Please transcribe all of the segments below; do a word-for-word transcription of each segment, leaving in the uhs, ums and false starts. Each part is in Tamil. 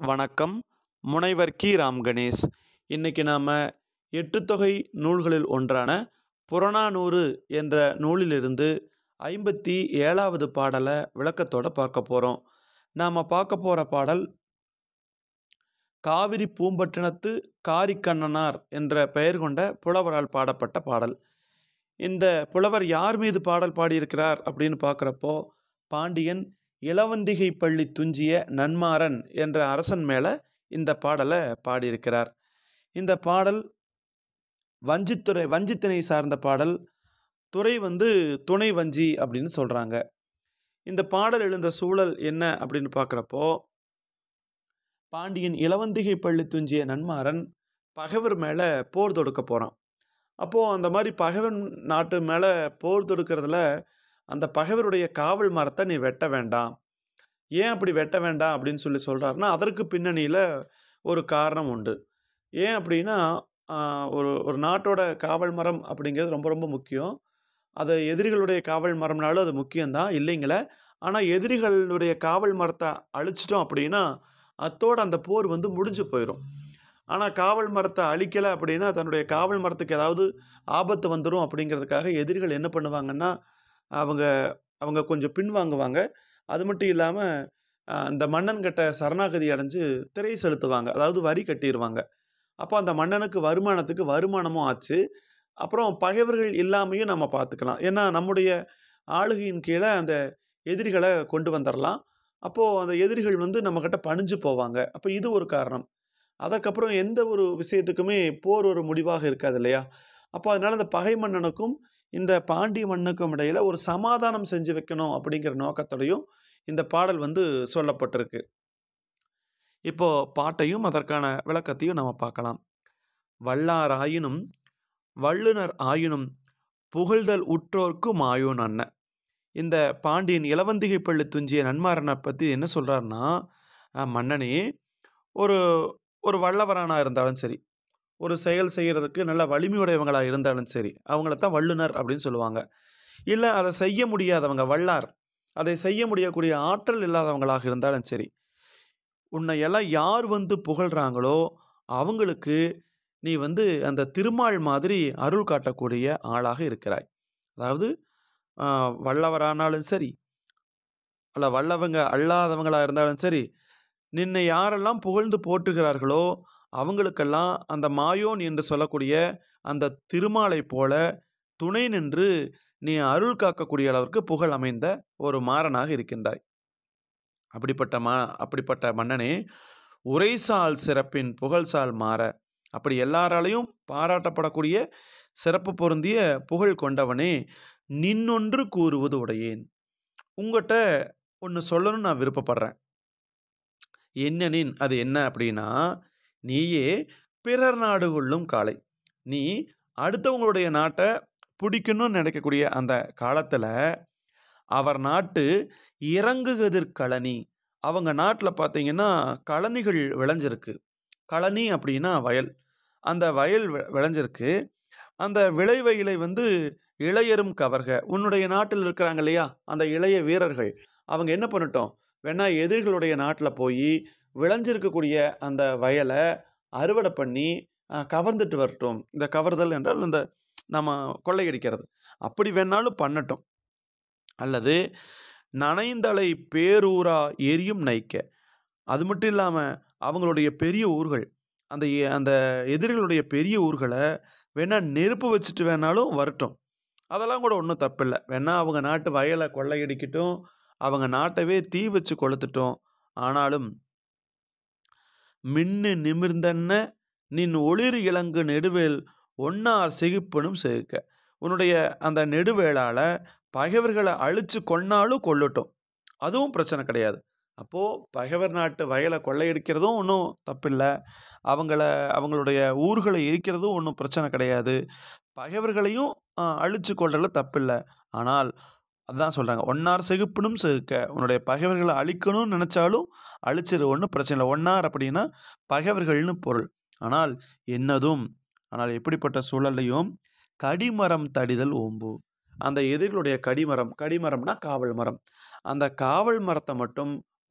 வணக்கம். முனைவர் கி. ராம் கணேஷ். இன்னைக்கு நாம எட்டுத்தொகை நூல்களில் ஒன்றான புறநானூறு என்ற நூலிலிருந்து ஐம்பத்தி ஏழாவது பாடலை விளக்கத்தோட பார்க்க போறோம். நாம பார்க்க போற பாடல் காவிரி பூம்பட்டினத்து காரிக்கண்ணனார் என்ற பெயர் கொண்ட புலவரால் பாடப்பட்ட பாடல். இந்த புலவர் யார் மீது பாடல் பாடியிருக்கிறார் அப்படின்னு பார்க்குறப்போ, பாண்டியன் இளவந்திகை பள்ளி துஞ்சிய நன்மாறன் என்ற அரசன் மேலே இந்த பாடலை பாடியிருக்கிறார். இந்த பாடல் வஞ்சித்துறை வஞ்சித்திணை சார்ந்த பாடல். துறை வந்து துணை வஞ்சி அப்படின்னு சொல்கிறாங்க. இந்த பாடல் எழுந்த சூழல் என்ன அப்படின்னு பார்க்குறப்போ, பாண்டியன் இளவந்திகை பள்ளி துஞ்சிய நன்மாறன் பகைவர் மேலே போர் தொடுக்க போகிறான். அப்போது அந்த மாதிரி பகைவர் நாட்டு மேலே போர் தொடுக்கிறதுல அந்த பகைவருடைய காவல் மரத்தை நீ வெட்ட வேண்டாம். ஏன் அப்படி வெட்ட வேண்டாம் அப்படின்னு சொல்லி சொல்கிறாருன்னா, அதற்கு பின்னணியில் ஒரு காரணம் உண்டு. ஏன் அப்படின்னா, ஒரு ஒரு நாட்டோட காவல் மரம் அப்படிங்கிறது ரொம்ப ரொம்ப முக்கியம். அது எதிரிகளுடைய காவல் மரம்னாலும் அது முக்கியம்தான், இல்லைங்களே. ஆனால் எதிரிகளுடைய காவல் மரத்தை அழிச்சிட்டோம் அப்படின்னா அத்தோடு அந்த போர் வந்து முடிஞ்சு போயிடும். ஆனால் காவல் மரத்தை அழிக்கலை அப்படின்னா தன்னுடைய காவல் மரத்துக்கு ஏதாவது ஆபத்து வந்துடும் அப்படிங்கிறதுக்காக எதிரிகள் என்ன பண்ணுவாங்கன்னா, அவங்க அவங்க கொஞ்சம் பின்வாங்குவாங்க. அது மட்டும் இல்லாமல் அந்த மன்னன்கிட்ட சரணாகதி அடைஞ்சு திரை செலுத்துவாங்க, அதாவது வரி கட்டிடுவாங்க. அப்போ அந்த மன்னனுக்கு வருமானத்துக்கு வருமானமும் ஆச்சு. அப்புறம் பகைவர்கள் இல்லாமையும் நம்ம பார்த்துக்கலாம். ஏன்னா நம்முடைய ஆளுகையின் கீழே அந்த எதிரிகளை கொண்டு வந்துடலாம். அப்போது அந்த எதிரிகள் வந்து நம்மக்கிட்ட பணிஞ்சு போவாங்க. அப்போ இது ஒரு காரணம். அதற்கப்புறம் எந்த ஒரு விஷயத்துக்குமே போர் ஒரு முடிவாக இருக்காது இல்லையா? அப்போ அதனால் அந்த பகை மன்னனுக்கும் இந்த பாண்டிய மன்னனுக்கும் இடையில் ஒரு சமாதானம் செஞ்சு வைக்கணும் அப்படிங்கிற நோக்கத்தோடையும் இந்த பாடல் வந்து சொல்லப்பட்டிருக்கு. இப்போ பாட்டையும் அதற்கான விளக்கத்தையும் நம்ம பார்க்கலாம். வல்லார் ஆயினும் வல்லுனர் ஆயினும் புகழ்தல் உற்றோர்க்கு மாயோன் அன்ன. இந்த பாண்டியன் இளவந்திகை பள்ளி துஞ்சிய நன்மாறனை பற்றி என்ன சொல்கிறாருன்னா, மன்னனே ஒரு ஒரு வல்லவரானா இருந்தாலும் சரி, ஒரு செயல் செய்கிறதுக்கு நல்ல வலிமையுடையவங்களாக இருந்தாலும் சரி, அவங்களத்தான் வல்லுனர் அப்படின்னு சொல்லுவாங்க. இல்லை அதை செய்ய முடியாதவங்க வல்லார், அதை செய்ய முடியக்கூடிய ஆற்றல் இல்லாதவங்களாக இருந்தாலும் சரி, உன்னை எல்லாம் யார் வந்து புகழ்கிறாங்களோ அவங்களுக்கு நீ வந்து அந்த திருமால் மாதிரி அருள் காட்டக்கூடிய ஆளாக இருக்கிறாய். அதாவது வல்லவரானாலும் சரி, அல்ல வல்லவங்க அல்லாதவங்களாக இருந்தாலும் சரி, நின்னை யாரெல்லாம் புகழ்ந்து போற்றுகிறார்களோ அவங்களுக்கெல்லாம் அந்த மாயோன் என்று சொல்லக்கூடிய அந்த திருமாலை போல துணை நின்று நீ அருள் காக்கக்கூடிய அளவிற்கு புகழ் அமைந்த ஒரு மாறனாக இருக்கின்றாய். அப்படிப்பட்ட மா அப்படிப்பட்ட மன்னனே, உரைசால் சிறப்பின் புகழ்சால் மாற, அப்படி எல்லாராலையும் பாராட்டப்படக்கூடிய சிறப்பு பொருந்திய புகழ் கொண்டவனே, நின்னொன்று கூறுவது உடையேன். உங்கள்கிட்ட ஒன்று சொல்லணும்னு நான் விருப்பப்படுறேன். என்னனின் அது என்ன அப்படின்னா, நீயே பிறர் நாடு கொள்ளும் காலை. நீ அடுத்தவங்களுடைய நாட்டை பிடிக்கணும்னு நினைக்கக்கூடிய அந்த காலத்தில் அவர் நாட்டு இறங்குகதிர் கழனி, அவங்க நாட்டில் பார்த்தீங்கன்னா கழனிகள் விளைஞ்சிருக்கு. கழனி அப்படின்னா வயல். அந்த வயல் விளைஞ்சிருக்கு. அந்த விளைவயலை வந்து இளையரும் கவர்க. உன்னுடைய நாட்டில் இருக்கிறாங்க இல்லையா அந்த இளைய வீரர்கள், அவங்க என்ன பண்ணட்டும், வேணா எதிரிகளுடைய நாட்டில் போய் விளைஞ்சிருக்கக்கூடிய அந்த வயலை அறுவடை பண்ணி கவர்ந்துட்டு வரட்டும். இந்த கவர்தல் என்றால் இந்த நம்ம கொள்ளையடிக்கிறது, அப்படி வேணாலும் பண்ணட்டும். அல்லது நனைந்தலை பேரூரா எரியும் நைக்க. அது மட்டும் இல்லாமல் அவங்களுடைய பெரிய ஊர்கள், அந்த அந்த எதிரிகளுடைய பெரிய ஊர்களை வேணா நெருப்பு வச்சுட்டு வேணாலும் வரட்டும். அதெல்லாம் கூட ஒன்றும் தப்பில்லை. வேணா அவங்க நாட்டு வயலை கொள்ளையடிக்கட்டும், அவங்க நாட்டவே தீ வச்சு கொளுத்துட்டோம். ஆனாலும் மின்னு நிமிர்ந்தன்ன நின் ஒளிர் இலங்கு நெடுவேல் ஒன்னார் சிகிப்பனும் சேர்க்க. உன்னுடைய அந்த நெடுவேளால் பகைவர்களை அழிச்சு கொன்னாலும் கொள்ளட்டும், அதுவும் பிரச்சனை கிடையாது. அப்போது பகைவர் நாட்டு வயலை கொள்ளையடிக்கிறதும் ஒன்றும் தப்பில்லை, அவங்கள அவங்களுடைய ஊர்களை எரிக்கிறதும் ஒன்றும் பிரச்சனை கிடையாது, பகைவர்களையும் அழிச்சு கொள்றதுல தப்பில்லை. ஆனால் அதுதான் சொல்கிறாங்க, ஒன்னார் சிகிப்பனும் சேர்க்க. உன்னுடைய பகைவர்களை அழிக்கணும்னு நினச்சாலும் அழிச்சிரு, ஒன்றும் பிரச்சனை இல்லை. ஒன்னார் அப்படின்னா பகைவர்கள்னு பொருள். ஆனால் என்னதும் ஆனால் எப்படிப்பட்ட சூழல்லையும் கடிமரம் தடிதல் ஓம்பு. அந்த எதிரிகளுடைய கடிமரம், கடிமரம்னா காவல் மரம், அந்த காவல் மரத்தை மட்டும்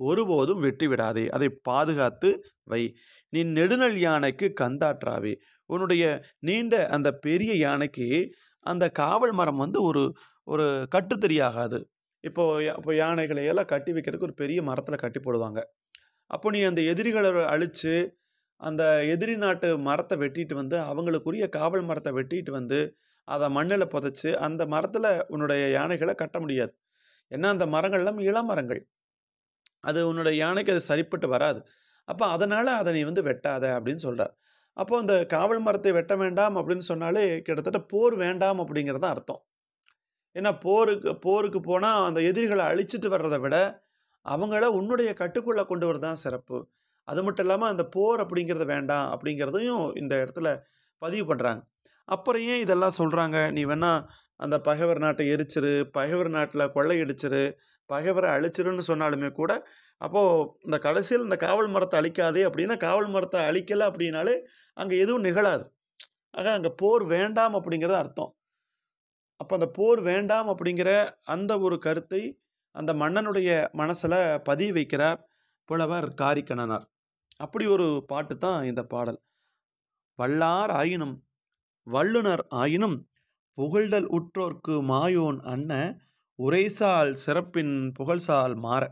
ஒருபோதும் வெட்டி விடாதே, அதை பாதுகாத்து வை. நீ நெடுநல் யானைக்கு கந்தாற்றாவே. உன்னுடைய நீண்ட அந்த பெரிய யானைக்கு அந்த காவல் மரம் வந்து ஒரு ஒரு கட்டுத்தறியாகாது. இப்போ இப்போ யானைகளை எல்லாம் கட்டி வைக்கிறதுக்கு ஒரு பெரிய மரத்தில் கட்டி போடுவாங்க. அப்போ நீ அந்த எதிரிகளை அழித்து அந்த எதிரி நாட்டு மரத்தை வெட்டிட்டு வந்து அவங்களுக்குரிய காவல் மரத்தை வெட்டிட்டு வந்து அதை மண்ணில் புதைச்சி அந்த மரத்தில் உன்னுடைய யானைகளை கட்ட முடியாது. ஏன்னா அந்த மரங்கள்லாம் இளமரங்கள், அது உன்னுடைய யானைக்கு அது சரிப்பட்டு வராது. அப்போ அதனால் அதை நீ வந்து வெட்டாத அப்படின்னு சொல்கிறார். அப்போ அந்த காவல் மரத்தை வெட்ட வேண்டாம் அப்படின்னு சொன்னாலே கிட்டத்தட்ட போர் வேண்டாம் அப்படிங்கிறது தான் அர்த்தம். ஏன்னா போருக்கு போருக்கு போனால் அந்த எதிரிகளை அழிச்சிட்டு வர்றதை விட அவங்கள உன்னுடைய கட்டுக்குள்ளே கொண்டு வரது தான் சிறப்பு. அது மட்டும் இல்லாமல் அந்த போர் அப்படிங்கிறது வேண்டாம் அப்படிங்கிறதையும் இந்த இடத்துல பதிவு பண்ணுறாங்க. அப்புறம் ஏன் இதெல்லாம் சொல்கிறாங்க? நீ வேணா அந்த பகைவர் நாட்டை எரிச்சிரு, பகைவர் நாட்டில் கொள்ளையடிச்சிரு, பகைவரை அழிச்சிருன்னு சொன்னாலுமே கூட, அப்போது இந்த கடைசியில் இந்த காவல் மரத்தை அழிக்காதே அப்படின்னா, காவல் மரத்தை அழிக்கலை அப்படின்னாலே அங்கே எதுவும் நிகழாது. ஆக அங்கே போர் வேண்டாம் அப்படிங்கிறது அர்த்தம். அப்போ அந்த போர் வேண்டாம் அப்படிங்கிற அந்த ஒரு கருத்தை அந்த மன்னனுடைய மனசில் பதிய வைக்கிறார் புலவர் காரிக்கணனார். அப்படி ஒரு பாட்டு தான் இந்த பாடல். வல்லார் ஆயினும் வல்லுனர் ஆயினும் புகழ்தல் உற்றோர்க்கு மாயோன் அன்ன உரைசால் சிறப்பின் புகழ்சால் மாற.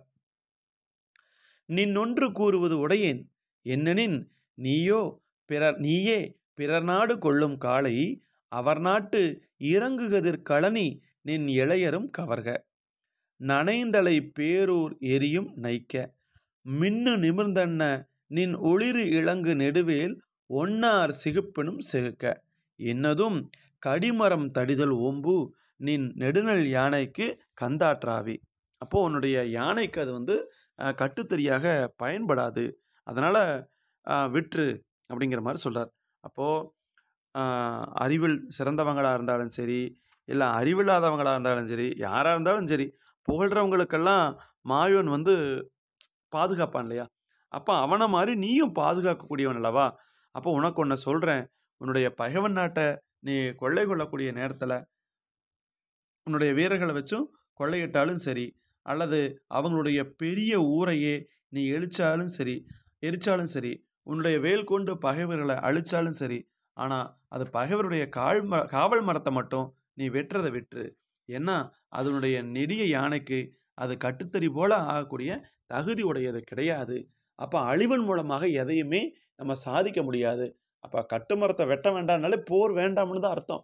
நின்னொன்று கூறுவது உடையேன் என்னெனின் நீயோ பிறர் நீயே பிறர் நாடு கொள்ளும் காலை அவர் நாட்டு இறங்குகதிர் களனி நின் இளையரும் கவர்க. நனைந்தலை பேரூர் எரியும் நைக்க மின்னு நிமிர்ந்தன்ன நின் ஒளிரு இளங்கு நெடுவேல் ஒன்னார் சிகுப்பினும் செகுக்க. என்னதும் கடிமரம் தடிதல் ஓம்பு நின் நெடுநல் யானைக்கு கந்தாற்றாவே. அப்போது உன்னுடைய யானைக்கு அது வந்து கட்டுத்தறியாக பயன்படாது, அதனால் விற்று அப்படிங்கிற மாதிரி சொல்கிறார். அப்போது அறிவில் சிறந்தவங்களாக இருந்தாலும் சரி, இல்லை அறிவில்லாதவங்களாக இருந்தாலும் சரி, யாராக இருந்தாலும் சரி, புகழ்கிறவங்களுக்கெல்லாம் மாயோன் வந்து பாதுகாப்பான் இல்லையா? அப்போ அவனை மாதிரி நீயும் பாதுகாக்கக்கூடியவன் அல்லவா? அப்போ உனக்கு ஒன்று சொல்கிறேன், உன்னுடைய பகைவன் நாட்டை நீ கொள்ளை கொள்ளக்கூடிய நேரத்தில் உன்னுடைய வீரர்களை வச்சும் கொள்ளையிட்டாலும் சரி, அல்லது அவங்களுடைய பெரிய ஊரையே நீ எரிச்சாலும் சரி எரிச்சாலும் சரி உன்னுடைய வேல் கொண்டு பகைவர்களை அழிச்சாலும் சரி, ஆனால் அது பகைவருடைய கால் ம காவல் மரத்தை மட்டும் நீ வெட்டுறதை விட்டுரு. ஏன்னா அதனுடைய நெடிய யானைக்கு அது கட்டுத்தறி போல ஆகக்கூடிய தகுதி உடையது கிடையாது. அப்போ அழிவன் மூலமாக எதையுமே நம்ம சாதிக்க முடியாது. அப்போ கட்டுமரத்தை வெட்ட வேண்டாம்னாலே போர் வேண்டாம்னு தான் அர்த்தம்.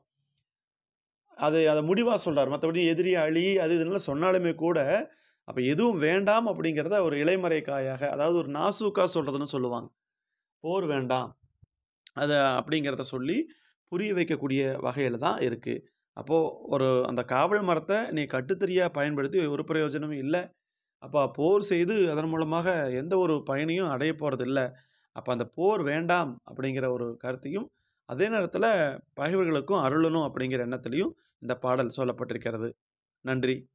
அது அதை முடிவாக சொல்கிறார். மற்றபடி எதிரி அழி அது இதெல்லாம் சொன்னாலுமே கூட அப்போ எதுவும் வேண்டாம் அப்படிங்கிறத ஒரு இலைமறை காயாக, அதாவது ஒரு நாசூக்கா சொல்கிறதுன்னு சொல்லுவாங்க. போர் வேண்டாம் அதை அப்படிங்கிறத சொல்லி புரிய வைக்கக்கூடிய வகையில் தான் இருக்குது. அப்போது ஒரு அந்த காவல் மரத்தை நீ கட்டுத்தறியாக பயன்படுத்தி ஒரு பிரயோஜனமும் இல்லை. அப்போ போர் செய்து அதன் மூலமாக எந்த ஒரு பயனையும் அடைய போகிறது இல்லை. அப்போ அந்த போர் வேண்டாம் அப்படிங்கிற ஒரு கருத்தையும், அதே நேரத்தில் பகைவர்களுக்கும் அருளணும் அப்படிங்கிற எண்ணத்திலையும் இந்த பாடல் சொல்லப்பட்டிருக்கிறது. நன்றி.